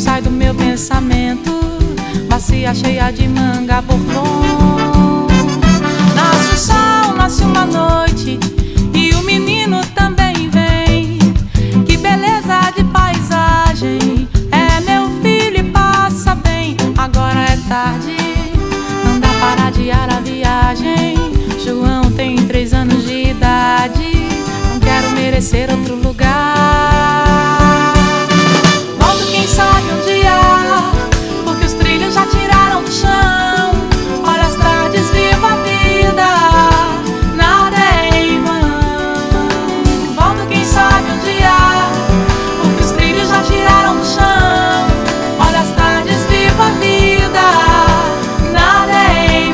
sai do meu pensamento. Bacia cheia de manga bourbon. Nasce o sol, nasce uma noite, e o menino também vem. Que beleza de paisagem, é meu filho e passa bem. Agora é tarde, não dá para adiar a viagem. João tem 3 anos de idade, não quero merecer outro lugar. Volto quem sabe um dia, porque os trilhos já tiraram do chão. Olha as tardes, viva a vida, nada é em vão. Volto quem sabe um dia, porque os trilhos já tiraram do chão. Olha as tardes, viva a vida, nada é em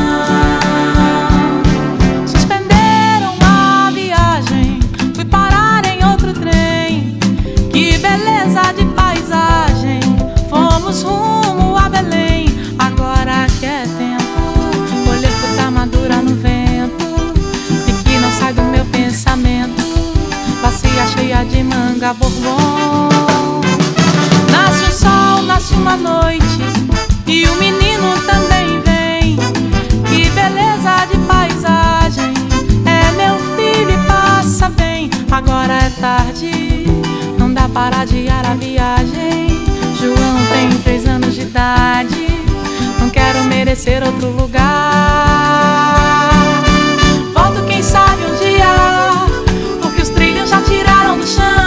vão. Suspenderam a viagem, fui parar em outro trem. Que beleza de paisagem, fomos rumo a Belém. Agora que é tempo, colher fruta madura no vento, e que não sai do meu pensamento. Bacia cheia de manga bourbon. Nasce o sol, nasce uma noite, e o menino também vem. Que beleza de paisagem, é meu filho e passa bem. Agora é tarde, não dá para adiar a viagem. João tem 3 anos de idade, não quero merecer outro lugar. Volto quem sabe um dia, porque os trilhos já tiraram do chão.